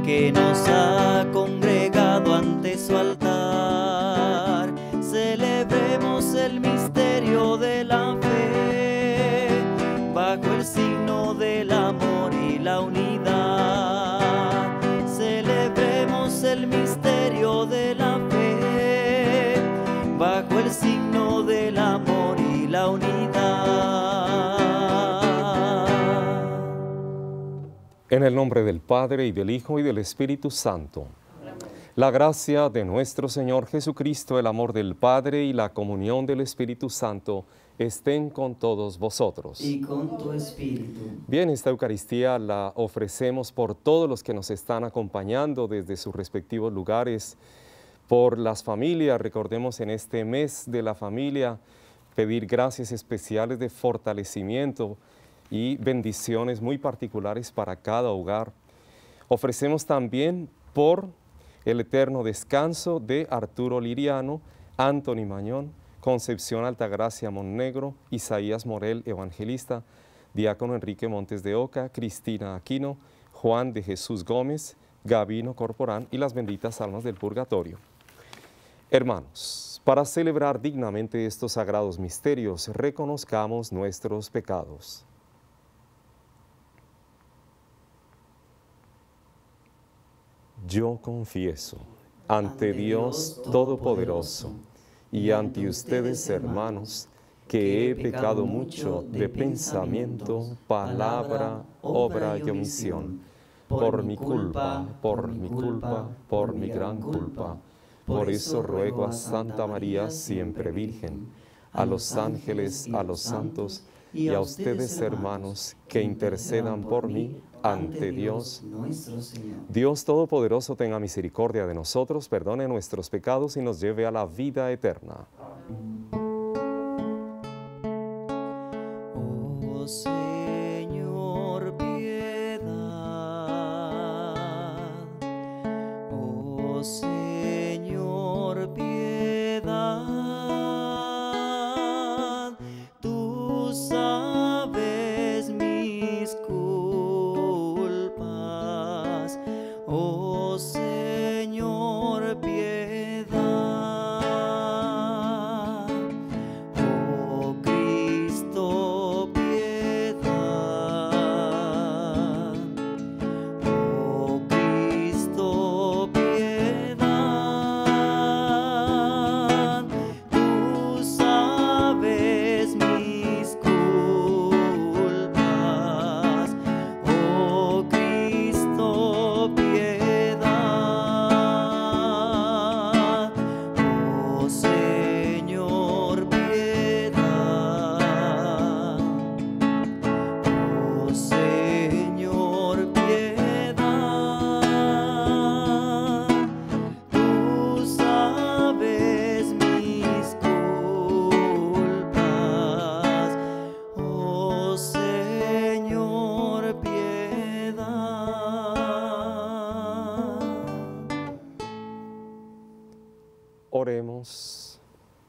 que nos ha congregado ante su altar. Celebremos el misterio de la fe, bajo el signo del amor y la unidad. Celebremos el misterio de la fe, bajo el signo del amor y la unidad. En el nombre del Padre, y del Hijo, y del Espíritu Santo. La gracia de nuestro Señor Jesucristo, el amor del Padre y la comunión del Espíritu Santo estén con todos vosotros. Y con tu espíritu. Bien, esta Eucaristía la ofrecemos por todos los que nos están acompañando desde sus respectivos lugares, por las familias. Recordemos en este mes de la familia pedir gracias especiales de fortalecimiento y bendiciones muy particulares para cada hogar. Ofrecemos también por el eterno descanso de Arturo Liriano, Anthony Mañón, Concepción Altagracia Montenegro, Isaías Morel, evangelista, Diácono Enrique Montes de Oca, Cristina Aquino, Juan de Jesús Gómez, Gabino Corporán y las benditas almas del purgatorio. Hermanos, para celebrar dignamente estos sagrados misterios, reconozcamos nuestros pecados. Yo confieso ante Dios Todopoderoso y ante ustedes, hermanos, que he pecado mucho de pensamiento, palabra, obra y omisión, por mi culpa, por mi culpa, por mi gran culpa. Por eso ruego a Santa María, siempre Virgen, a los ángeles, a los santos y a ustedes, hermanos, que intercedan por mí ante Dios nuestro Señor. Dios Todopoderoso tenga misericordia de nosotros, perdone nuestros pecados y nos lleve a la vida eterna. Oh Señor, piedad. Oh Señor, piedad. Tú sabes mis culpas. Oh Señor, piedad. Oh Cristo, piedad. Oh Cristo, piedad. Tú sabes mis culpas. Oh Cristo, piedad. Oh Señor, piedad. Oh Señor, piedad. Tú sabes mis culpas. Oh Señor, piedad. Oremos.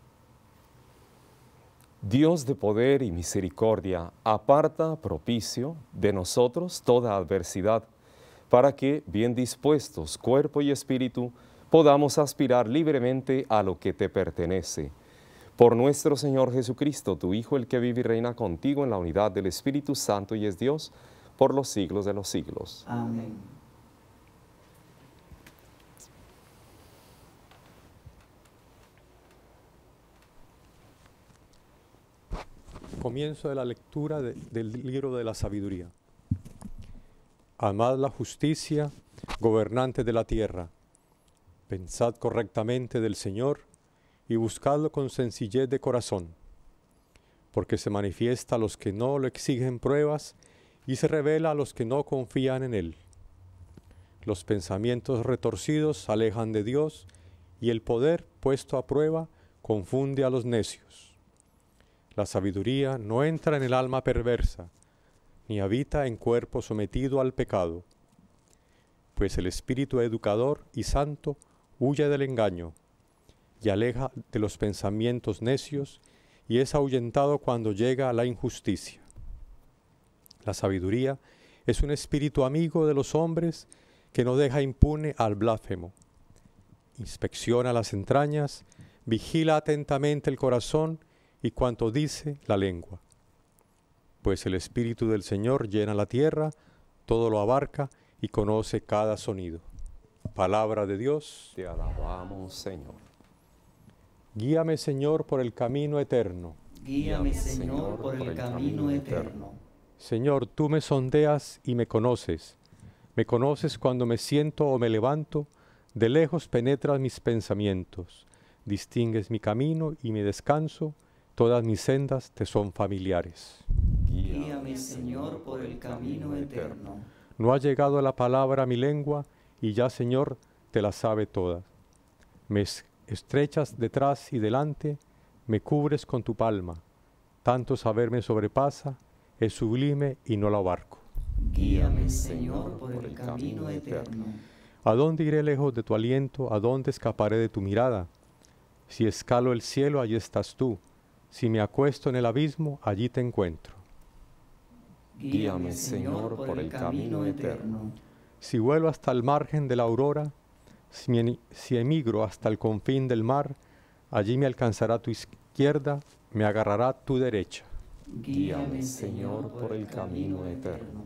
Dios de poder y misericordia, aparta propicio de nosotros toda adversidad, para que, bien dispuestos, cuerpo y espíritu, podamos aspirar libremente a lo que te pertenece. Por nuestro Señor Jesucristo, tu Hijo, el que vive y reina contigo en la unidad del Espíritu Santo y es Dios, por los siglos de los siglos. Amén. Comienzo de la lectura del libro de la sabiduría. Amad la justicia, gobernantes de la tierra. Pensad correctamente del Señor y buscadlo con sencillez de corazón, porque se manifiesta a los que no lo exigen pruebas y se revela a los que no confían en Él. Los pensamientos retorcidos alejan de Dios y el poder puesto a prueba confunde a los necios. La sabiduría no entra en el alma perversa, ni habita en cuerpo sometido al pecado, pues el espíritu educador y santo huye del engaño y aleja de los pensamientos necios y es ahuyentado cuando llega a la injusticia. La sabiduría es un espíritu amigo de los hombres que no deja impune al blasfemo. Inspecciona las entrañas, vigila atentamente el corazón y cuanto dice la lengua. Pues el Espíritu del Señor llena la tierra, todo lo abarca y conoce cada sonido. Palabra de Dios. Te alabamos, Señor. Guíame, Señor, por el camino eterno. Guíame, Señor, por el camino eterno. Señor, tú me sondeas y me conoces. Me conoces cuando me siento o me levanto, de lejos penetras mis pensamientos. Distingues mi camino y mi descanso, todas mis sendas te son familiares. Guíame, Señor, por el camino eterno. No ha llegado la palabra a mi lengua, y ya, Señor, te la sabe toda. Me estrechas detrás y delante, me cubres con tu palma. Tanto saber me sobrepasa, es sublime y no lo abarco. Guíame, Señor, por el camino eterno. ¿A dónde iré lejos de tu aliento? ¿A dónde escaparé de tu mirada? Si escalo el cielo, allí estás tú. Si me acuesto en el abismo, allí te encuentro. Guíame, Señor, por el camino eterno. Si vuelo hasta el margen de la aurora, si emigro hasta el confín del mar, allí me alcanzará tu izquierda, me agarrará tu derecha. Guíame, Señor, por el camino eterno.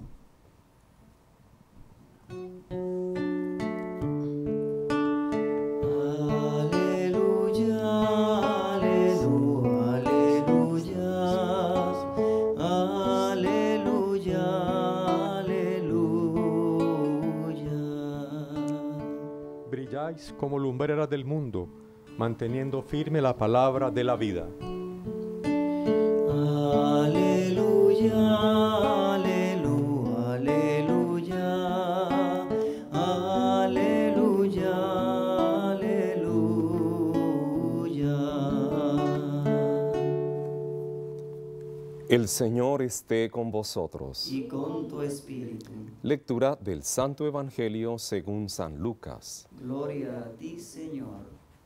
Brilláis como lumbreras del mundo, manteniendo firme la palabra de la vida. Aleluya, aleluya, aleluya, aleluya, aleluya. El Señor esté con vosotros. Y con tu espíritu. Lectura del Santo Evangelio según San Lucas. Gloria a ti, Señor.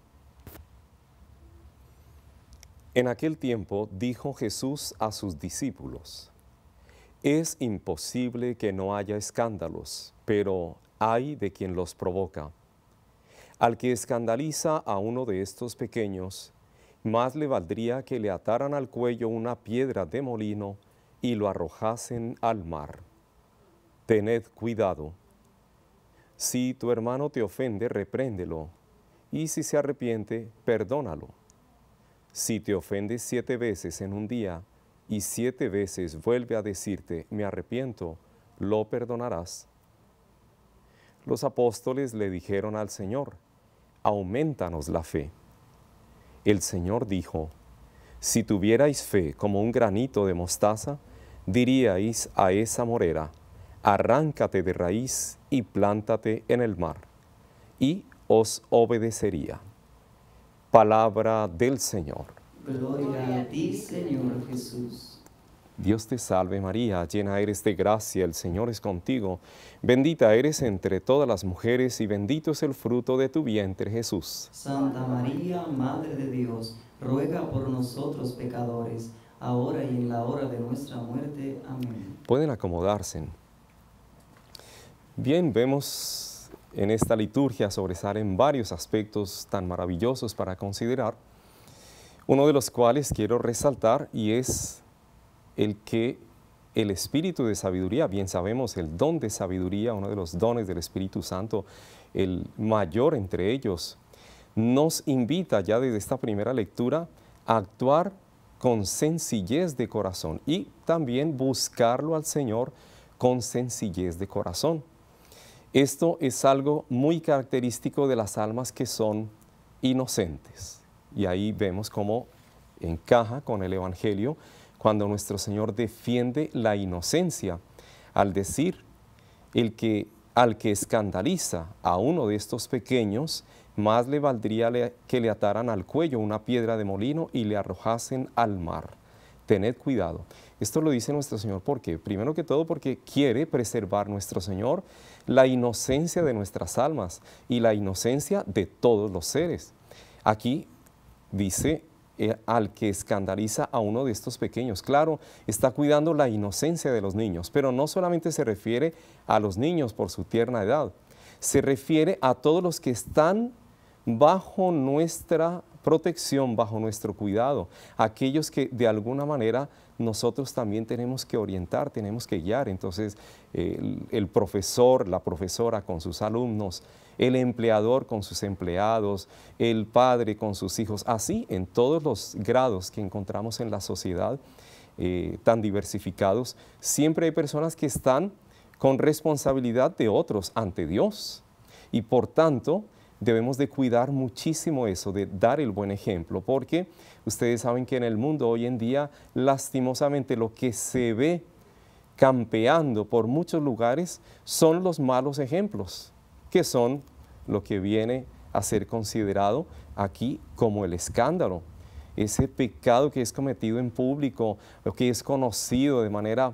En aquel tiempo dijo Jesús a sus discípulos: es imposible que no haya escándalos, pero ay de quien los provoca. Al que escandaliza a uno de estos pequeños, más le valdría que le ataran al cuello una piedra de molino y lo arrojasen al mar. Tened cuidado. Si tu hermano te ofende, repréndelo, y si se arrepiente, perdónalo. Si te ofendes 7 veces en un día, y 7 veces vuelve a decirte, me arrepiento, ¿lo perdonarás? Los apóstoles le dijeron al Señor, aumentanos la fe. El Señor dijo, si tuvierais fe como un granito de mostaza, diríais a esa morera, arráncate de raíz y plántate en el mar, y os obedecería. Palabra del Señor. Gloria a ti, Señor Jesús. Dios te salve María, llena eres de gracia, el Señor es contigo. Bendita eres entre todas las mujeres y bendito es el fruto de tu vientre, Jesús. Santa María, Madre de Dios, ruega por nosotros pecadores, ahora y en la hora de nuestra muerte. Amén. Pueden acomodarse. Bien, vemos en esta liturgia sobresalen varios aspectos tan maravillosos para considerar, uno de los cuales quiero resaltar y es el que el espíritu de sabiduría, bien sabemos el don de sabiduría, uno de los dones del Espíritu Santo, el mayor entre ellos, nos invita ya desde esta primera lectura a actuar con sencillez de corazón y también buscarlo al Señor con sencillez de corazón. Esto es algo muy característico de las almas que son inocentes. Y ahí vemos cómo encaja con el Evangelio cuando nuestro Señor defiende la inocencia al decir, al que escandaliza a uno de estos pequeños, más le valdría que le ataran al cuello una piedra de molino y le arrojasen al mar. Tened cuidado. Esto lo dice nuestro Señor, ¿por qué? Primero que todo porque quiere preservar nuestro Señor la inocencia de nuestras almas y la inocencia de todos los seres. Aquí dice al que escandaliza a uno de estos pequeños. Claro, está cuidando la inocencia de los niños, pero no solamente se refiere a los niños por su tierna edad, se refiere a todos los que están bajo nuestra protección, bajo nuestro cuidado, aquellos que de alguna manera nosotros también tenemos que orientar, tenemos que guiar. Entonces, el profesor, la profesora con sus alumnos, el empleador con sus empleados, el padre con sus hijos, así en todos los grados que encontramos en la sociedad tan diversificados, siempre hay personas que están con responsabilidad de otros ante Dios. Y por tanto, debemos de cuidar muchísimo eso, de dar el buen ejemplo, porque ustedes saben que en el mundo hoy en día, lastimosamente, lo que se ve campeando por muchos lugares son los malos ejemplos, que son lo que viene a ser considerado aquí como el escándalo. Ese pecado que es cometido en público, lo que es conocido de manera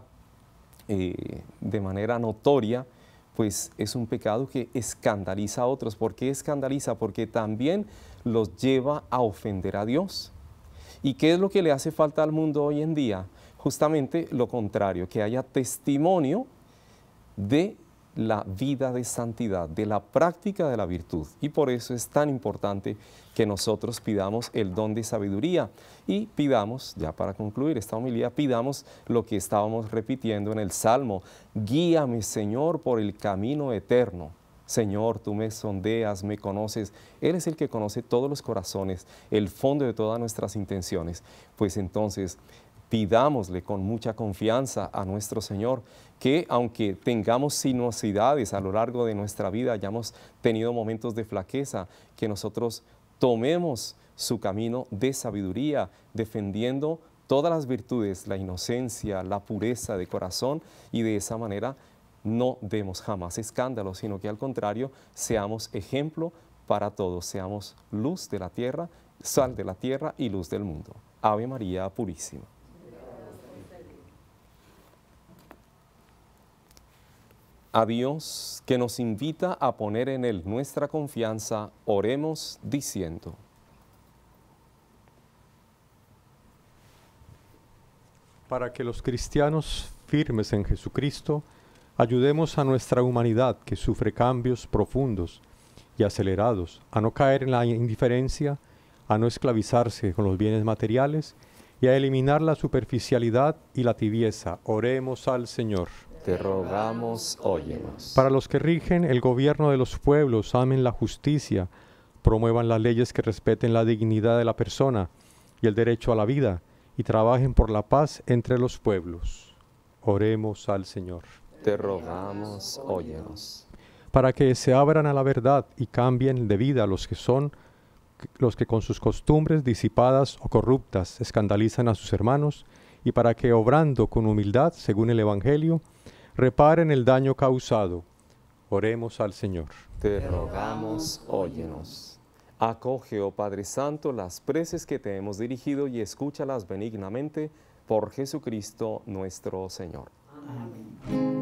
notoria, pues es un pecado que escandaliza a otros. ¿Por qué escandaliza? Porque también los lleva a ofender a Dios. ¿Y qué es lo que le hace falta al mundo hoy en día? Justamente lo contrario, que haya testimonio de la vida de santidad, de la práctica de la virtud. Y por eso es tan importante que nosotros pidamos el don de sabiduría y pidamos, ya para concluir esta homilía, pidamos lo que estábamos repitiendo en el Salmo: guíame, Señor, por el camino eterno. Señor, tú me sondeas, me conoces. Él es el que conoce todos los corazones, el fondo de todas nuestras intenciones. Pues entonces, pidámosle con mucha confianza a nuestro Señor que, aunque tengamos sinuosidades a lo largo de nuestra vida, hayamos tenido momentos de flaqueza, que nosotros tomemos su camino de sabiduría, defendiendo todas las virtudes, la inocencia, la pureza de corazón, y de esa manera no demos jamás escándalo, sino que al contrario, seamos ejemplo para todos, seamos luz de la tierra, sal de la tierra y luz del mundo. Ave María Purísima. A Dios, que nos invita a poner en Él nuestra confianza, oremos diciendo: para que los cristianos firmes en Jesucristo ayudemos a nuestra humanidad que sufre cambios profundos y acelerados, a no caer en la indiferencia, a no esclavizarse con los bienes materiales y a eliminar la superficialidad y la tibieza. Oremos al Señor. Te rogamos, óyenos. Para los que rigen el gobierno de los pueblos, amen la justicia, promuevan las leyes que respeten la dignidad de la persona y el derecho a la vida, y trabajen por la paz entre los pueblos. Oremos al Señor. Te rogamos, óyenos. Para que se abran a la verdad y cambien de vida los que con sus costumbres disipadas o corruptas escandalizan a sus hermanos, y para que, obrando con humildad según el Evangelio, reparen el daño causado. Oremos al Señor. Te rogamos, óyenos. Acoge, oh Padre Santo, las preces que te hemos dirigido y escúchalas benignamente por Jesucristo nuestro Señor. Amén.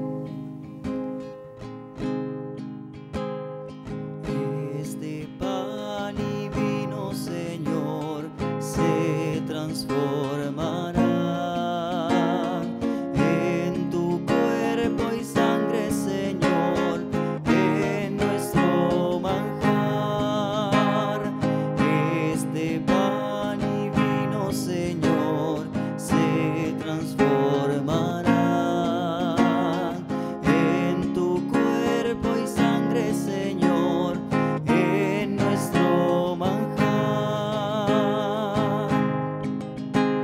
Este pan y vino, Señor, se transformará en tu cuerpo y sangre, Señor, en nuestro manjar. Este pan y vino, Señor, se transformará en tu cuerpo y sangre, Señor, en nuestro manjar.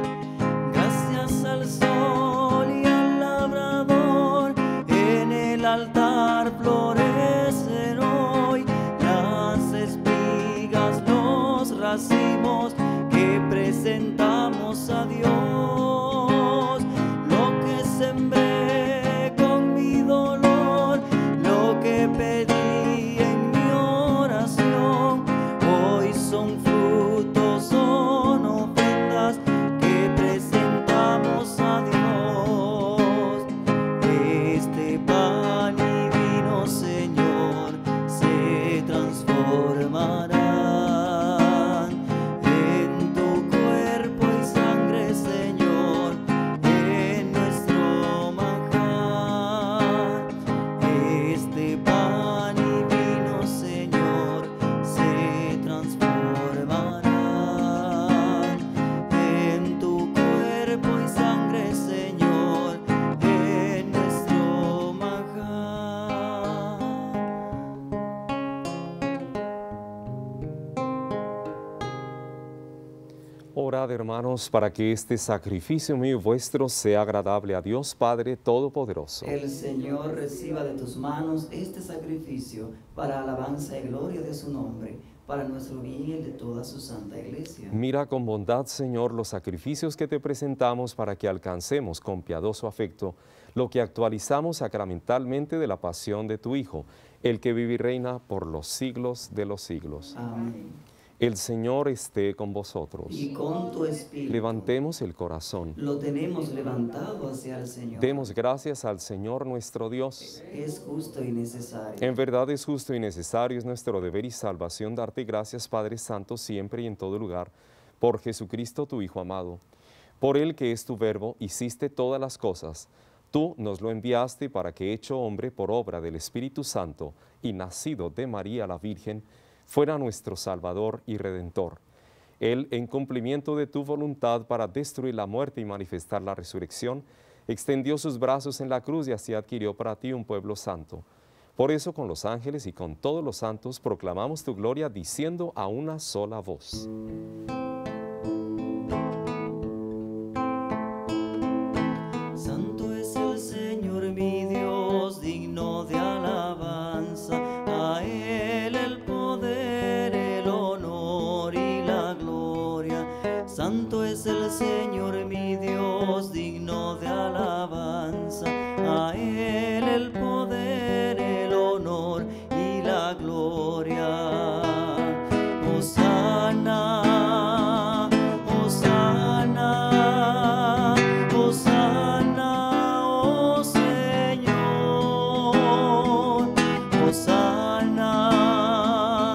orad, hermanos, para que este sacrificio mío y vuestro sea agradable a Dios Padre Todopoderoso. El Señor reciba de tus manos este sacrificio para alabanza y gloria de su nombre, para nuestro bien y el de toda su santa iglesia. Mira con bondad, Señor, los sacrificios que te presentamos para que alcancemos con piadoso afecto lo que actualizamos sacramentalmente de la pasión de tu Hijo, el que vive y reina por los siglos de los siglos. Amén. El Señor esté con vosotros. Y con tu espíritu. Levantemos el corazón. Lo tenemos levantado hacia el Señor. Demos gracias al Señor nuestro Dios. Es justo y necesario. En verdad es justo y necesario, es nuestro deber y salvación darte gracias, Padre Santo, siempre y en todo lugar, por Jesucristo tu Hijo amado. Por Él que es tu Verbo, hiciste todas las cosas. Tú nos lo enviaste para que, hecho hombre por obra del Espíritu Santo y nacido de María la Virgen, fuera nuestro Salvador y Redentor. Él, en cumplimiento de tu voluntad para destruir la muerte y manifestar la resurrección, extendió sus brazos en la cruz y así adquirió para ti un pueblo santo. Por eso, con los ángeles y con todos los santos, proclamamos tu gloria diciendo a una sola voz. Santo es el Señor mi Dios, digno de alabanza. A Él el poder, el honor y la gloria. Santo es el Señor mi Dios, digno de alabanza. A Él el poder, el honor y la gloria. Hosana, Hosana, Hosana, oh Señor. Hosana,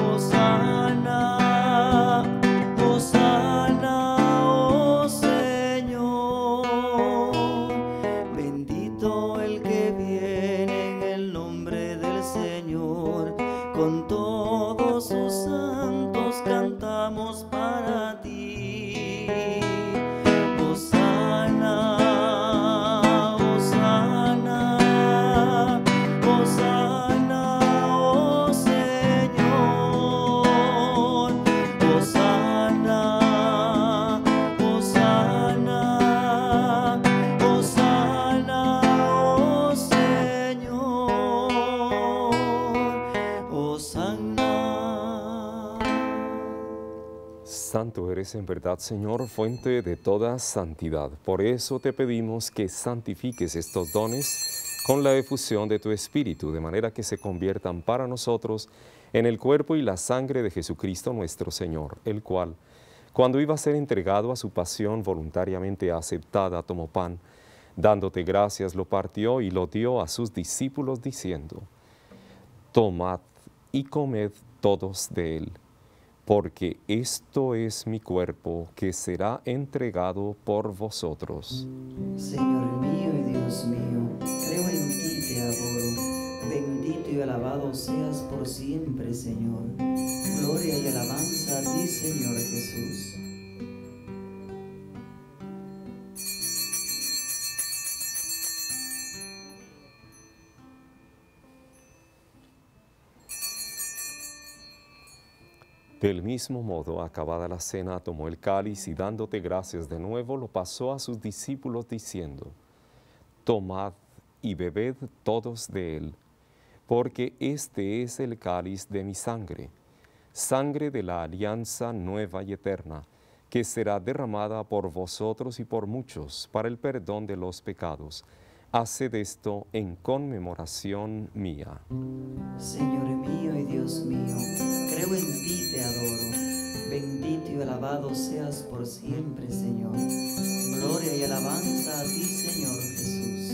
Hosana, Hosana, oh Señor. Bendito el que viene en el nombre del Señor. Con todos sus santos cantamos para ti. Hosana, Hosana, Hosana, oh Señor. Hosana, Hosana, Hosana, oh Señor. Hosana. Santo eres en verdad, Señor, fuente de toda santidad. Por eso te pedimos que santifiques estos dones con la efusión de tu Espíritu, de manera que se conviertan para nosotros en el cuerpo y la sangre de Jesucristo nuestro Señor, el cual, cuando iba a ser entregado a su pasión voluntariamente aceptada, tomó pan, dándote gracias, lo partió y lo dio a sus discípulos, diciendo: Tomad y comed todos de él, porque esto es mi cuerpo que será entregado por vosotros. Señor mío y Dios mío, creo en ti, te adoro. Bendito y alabado seas por siempre, Señor. Gloria y alabanza a ti, Señor Jesús. Del mismo modo, acabada la cena, tomó el cáliz y dándote gracias de nuevo, lo pasó a sus discípulos diciendo: Tomad y bebed todos de él, porque este es el cáliz de mi sangre, sangre de la alianza nueva y eterna, que será derramada por vosotros y por muchos para el perdón de los pecados. Haced esto en conmemoración mía. Señor mío y Dios mío, creo en ti, te adoro. Bendito y alabado seas por siempre, Señor. Gloria y alabanza a ti, Señor Jesús.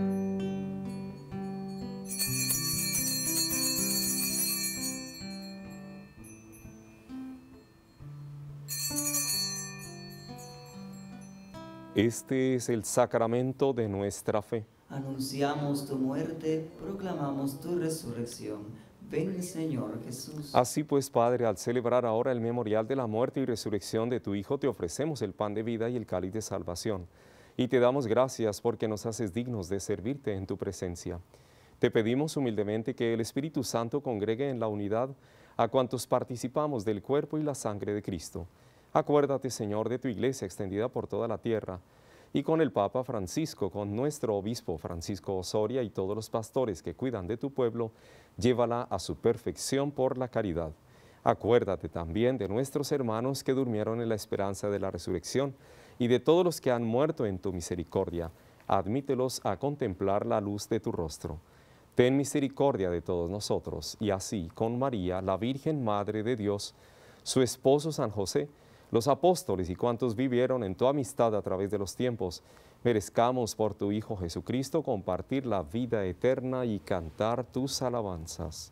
Este es el sacramento de nuestra fe. Anunciamos tu muerte, proclamamos tu resurrección. Ven, Señor Jesús. Así pues, Padre, al celebrar ahora el memorial de la muerte y resurrección de tu Hijo, te ofrecemos el pan de vida y el cáliz de salvación. Y te damos gracias porque nos haces dignos de servirte en tu presencia. Te pedimos humildemente que el Espíritu Santo congregue en la unidad a cuantos participamos del cuerpo y la sangre de Cristo. Acuérdate, Señor, de tu iglesia extendida por toda la tierra, y con el Papa Francisco, con nuestro obispo Francisco Osoria y todos los pastores que cuidan de tu pueblo, llévala a su perfección por la caridad. Acuérdate también de nuestros hermanos que durmieron en la esperanza de la resurrección y de todos los que han muerto en tu misericordia. Admítelos a contemplar la luz de tu rostro. Ten misericordia de todos nosotros, y así, con María, la Virgen Madre de Dios, su esposo San José, los apóstoles y cuantos vivieron en tu amistad a través de los tiempos, merezcamos por tu Hijo Jesucristo compartir la vida eterna y cantar tus alabanzas.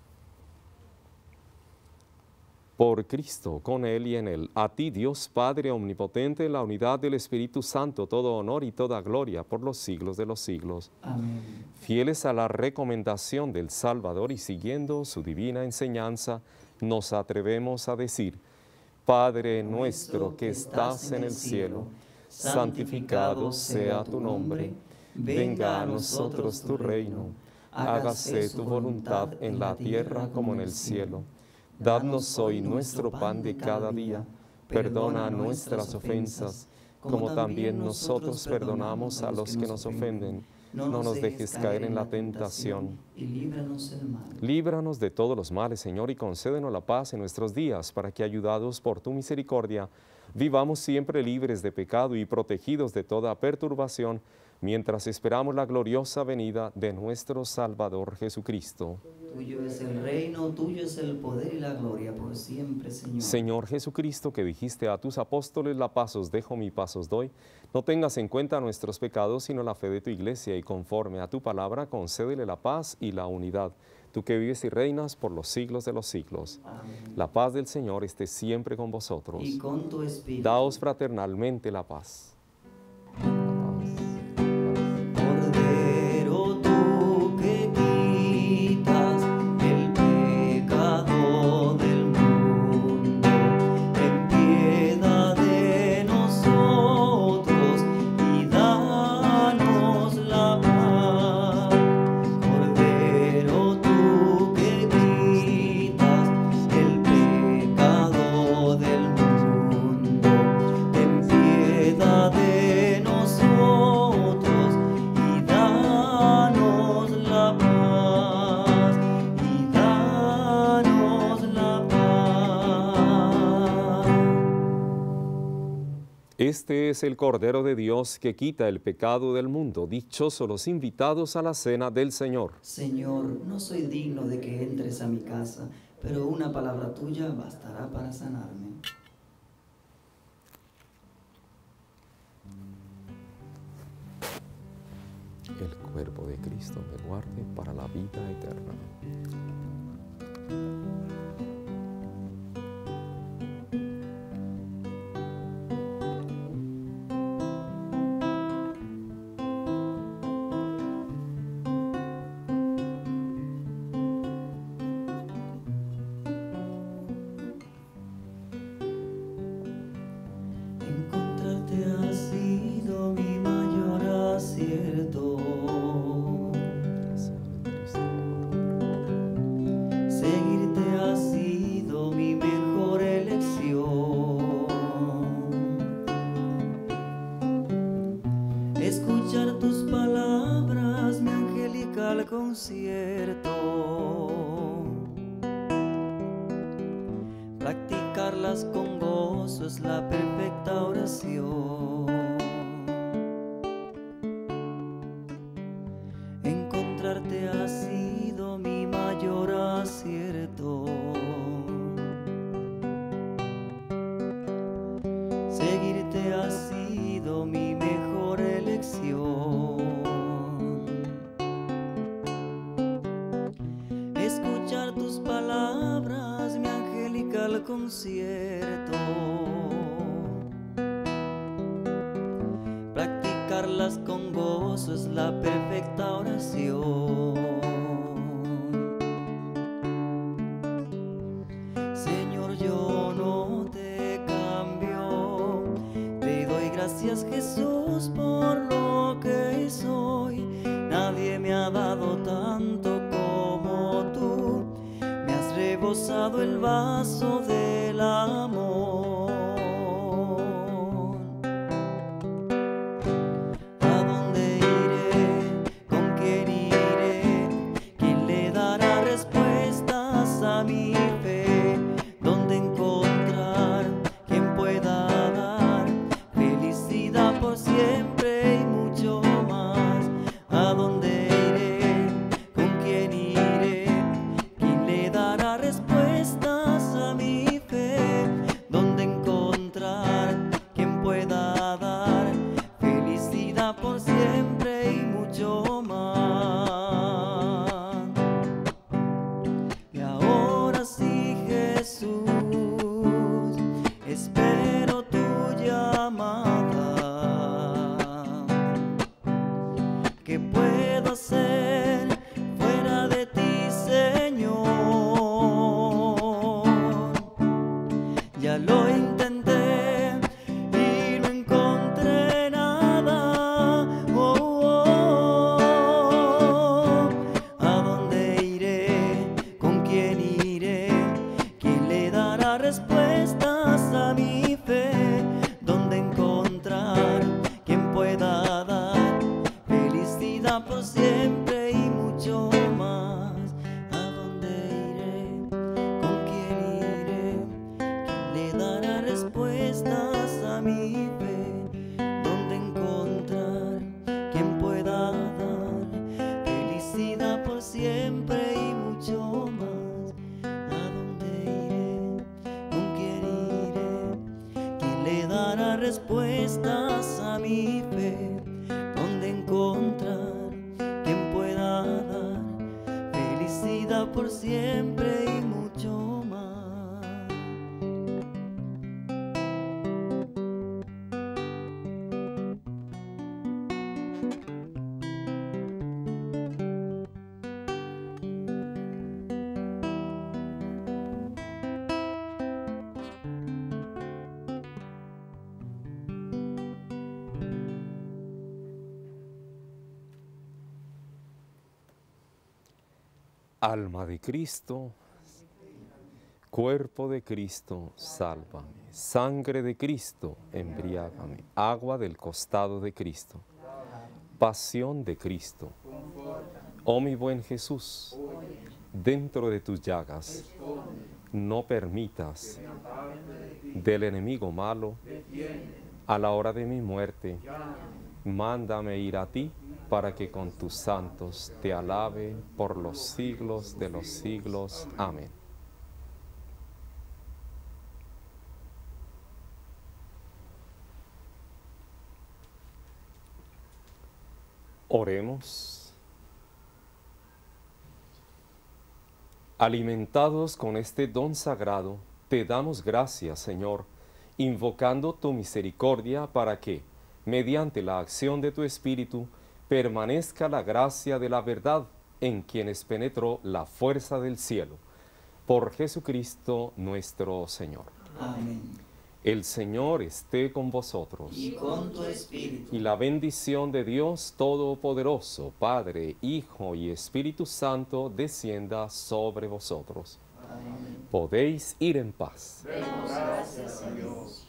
Por Cristo, con Él y en Él, a ti Dios Padre Omnipotente, en la unidad del Espíritu Santo, todo honor y toda gloria por los siglos de los siglos. Amén. Fieles a la recomendación del Salvador y siguiendo su divina enseñanza, nos atrevemos a decir: Padre nuestro que estás en el cielo, santificado sea tu nombre. Venga a nosotros tu reino. Hágase tu voluntad en la tierra como en el cielo. Danos hoy nuestro pan de cada día. Perdona nuestras ofensas, como también nosotros perdonamos a los que nos ofenden. No nos dejes caer en la tentación, y líbranos del mal. Líbranos de todos los males, Señor, y concédenos la paz en nuestros días, para que, ayudados por tu misericordia, vivamos siempre libres de pecado y protegidos de toda perturbación, mientras esperamos la gloriosa venida de nuestro Salvador Jesucristo. Tuyo es el reino, tuyo es el poder y la gloria por siempre, Señor. Señor Jesucristo, que dijiste a tus apóstoles: la paz os dejo, mi paz os doy, no tengas en cuenta nuestros pecados, sino la fe de tu iglesia, y conforme a tu palabra, concédele la paz y la unidad. Tú que vives y reinas por los siglos de los siglos. Amén. La paz del Señor esté siempre con vosotros. Y con tu espíritu. Daos fraternalmente la paz. Cordero, tú que quitas el pecado del mundo, ten piedad de nosotros y danos la paz. Cordero, tú que quitas el pecado del mundo, ten piedad de nosotros y danos la paz, y danos la paz. Este es el Cordero de Dios que quita el pecado del mundo. Dichosos los invitados a la cena del Señor. Señor, no soy digno de que entres a mi casa, pero una palabra tuya bastará para sanarme. El cuerpo de Cristo me guarde para la vida eterna. Encontrarte ha sido mi mayor acierto. Seguirte ha sido mi mejor elección. Escuchar tus palabras, mi angelical concierto. Practicarlas con gozo es la perfecta oración. Encontrarte ha sido mi mayor acierto. Seguirte ha sido mi mejor elección. Escuchar tus palabras, mi angelical concierto. Practicarlas con gozo es la perfecta oración. Señor, yo no te cambio, te doy gracias, Jesús, por lo que soy. Nadie me ha dado tanto como tú, me has rebosado el vaso del amor. a mi fe, donde encontrar quien pueda dar felicidad por siempre y mucho más. ¿A dónde iré? ¿Con quién iré? ¿Quién le dará respuestas a mi fe? ¿Dónde encontrar quien pueda dar felicidad por siempre y mucho más? Y ahora sí, Jesús, espero tu llamada. ¿Qué puedo hacer fuera de ti, Señor? Ya lo intenté y no encontré nada. ¿A dónde iré? ¿Con quién iré? ¿Quién le dará respuestas a mi fe? ¿Dónde encontrar quien pueda dar felicidad por siempre y mucho más? ¿A dónde iré? ¿Con quién iré? ¿Quién le dará respuestas a mi fe? ¿Dónde encontrar quien pueda dar felicidad por siempre y mucho más? ¿A dónde iré? ¿Con quién iré? ¿Quién le dará respuestas a mi fe? ¿Dónde encontrar quien pueda dar felicidad por siempre y mucho más? Alma de Cristo, cuerpo de Cristo, sálvame. Sangre de Cristo, embriágame. Agua del costado de Cristo, pasión de Cristo. Oh mi buen Jesús, dentro de tus llagas, no permitas del enemigo malo, a la hora de mi muerte, mándame ir a ti, para que con tus santos te alabe por los siglos de los siglos. Amén. Oremos. Alimentados con este don sagrado, te damos gracias, Señor, invocando tu misericordia para que, mediante la acción de tu Espíritu, permanezca la gracia de la verdad en quienes penetró la fuerza del cielo. Por Jesucristo nuestro Señor. Amén. El Señor esté con vosotros. Y con tu espíritu. Y la bendición de Dios Todopoderoso, Padre, Hijo y Espíritu Santo, descienda sobre vosotros. Amén. Podéis ir en paz. Demos gracias a Dios.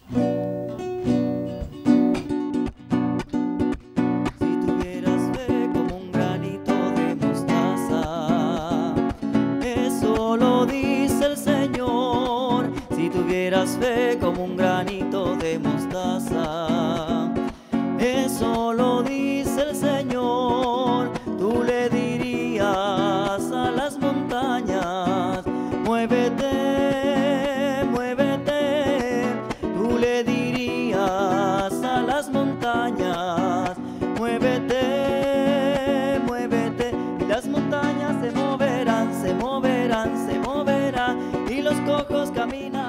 Fe como un granito de mostaza, eso lo dice el Señor. Tú le dirías a las montañas, muévete, muévete. Tú le dirías a las montañas, muévete, muévete. Y las montañas se moverán, se moverán, se moverán, y los cojos caminarán.